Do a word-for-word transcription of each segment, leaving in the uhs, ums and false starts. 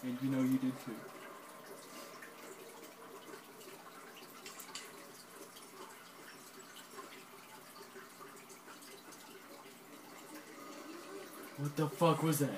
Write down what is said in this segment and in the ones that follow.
And you know you did too. What the fuck was that?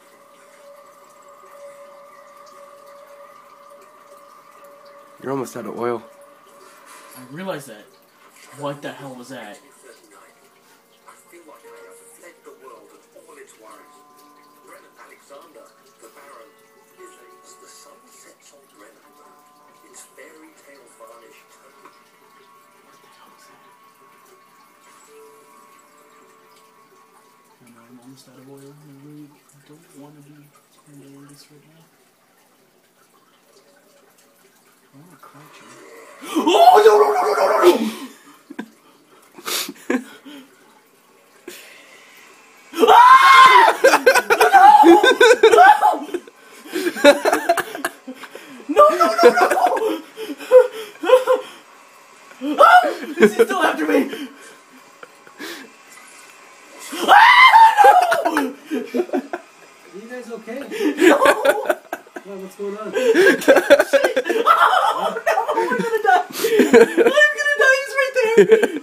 You're almost out of oil. I realized that. What the hell was that? I feel like I have fled the world and all its worries. Brennan Alexander, the Baron, is as the sun sets on Brennan. Its fairy tale varnish tone. What the hell was that? I know I'm almost out of oil. I really don't want to be doing this right now. I want to crouch you. Oh, no, no, no, no, no, no, no! Ah! No! No, no, no, no! Oh! Is he still after me? Ah! No! Are you guys okay? No! What, what's going on? Oh, no! I'm gonna die! I'm gonna die! He's right there!